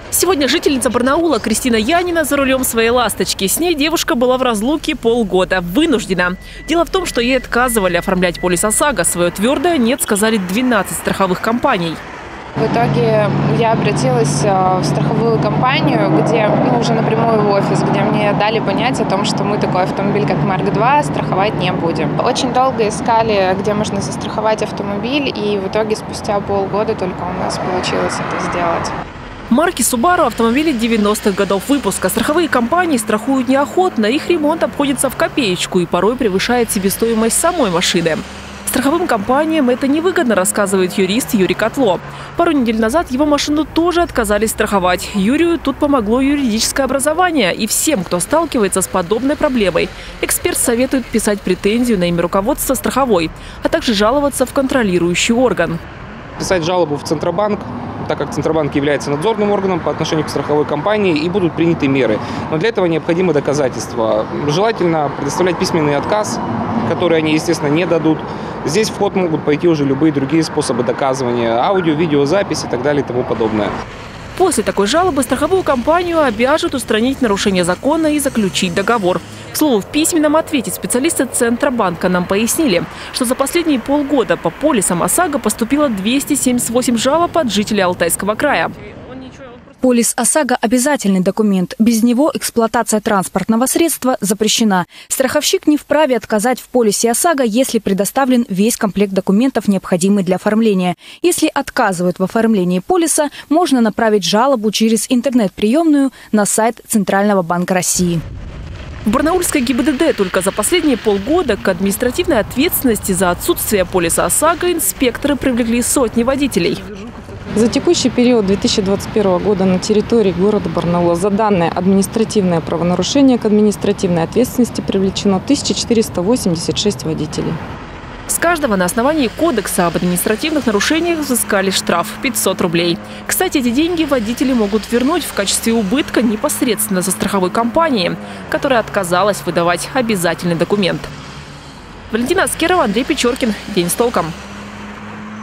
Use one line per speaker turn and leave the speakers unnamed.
Сегодня жительница Барнаула Кристина Янина за рулем своей «Ласточки». С ней девушка была в разлуке полгода. Вынуждена. Дело в том, что ей отказывали оформлять полис ОСАГО. Свое твердое «нет» сказали 12 страховых компаний.
В итоге я обратилась в страховую компанию, где уже напрямую в офис, где мне дали понять о том, что мы такой автомобиль, как Марк-2, страховать не будем. Очень долго искали, где можно застраховать автомобиль, и в итоге спустя полгода только у нас получилось это сделать.
Марки Subaru – автомобили 90-х годов выпуска. Страховые компании страхуют неохотно, их ремонт обходится в копеечку и порой превышает себестоимость самой машины. Страховым компаниям это невыгодно, рассказывает юрист Юрий Котло. Пару недель назад его машину тоже отказались страховать. Юрию тут помогло юридическое образование. И всем, кто сталкивается с подобной проблемой, эксперт советует писать претензию на имя руководства страховой, а также жаловаться в контролирующий орган.
Писать жалобу в Центробанк, так как Центробанк является надзорным органом по отношению к страховой компании, и будут приняты меры. Но для этого необходимы доказательства. Желательно предоставлять письменный отказ, который они, естественно, не дадут. Здесь в ход могут пойти уже любые другие способы доказывания, аудио, видеозапись и так далее и тому подобное.
После такой жалобы страховую компанию обяжут устранить нарушение закона и заключить договор. К слову, в письменном ответе специалисты Центробанка нам пояснили, что за последние полгода по полисам ОСАГО поступило 278 жалоб от жителей Алтайского края.
Полис ОСАГО – обязательный документ. Без него эксплуатация транспортного средства запрещена. Страховщик не вправе отказать в полисе ОСАГО, если предоставлен весь комплект документов, необходимый для оформления. Если отказывают в оформлении полиса, можно направить жалобу через интернет-приемную на сайт Центрального банка России.
В барнаульской ГИБДД только за последние полгода к административной ответственности за отсутствие полиса ОСАГО инспекторы привлекли сотни водителей.
За текущий период 2021 года на территории города Барнаула за данное административное правонарушение к административной ответственности привлечено 1486 водителей.
С каждого на основании кодекса об административных нарушениях взыскали штраф – 500 рублей. Кстати, эти деньги водители могут вернуть в качестве убытка непосредственно за страховой компанией, которая отказалась выдавать обязательный документ. Валентина Аскерова, Андрей Печоркин. День с толком.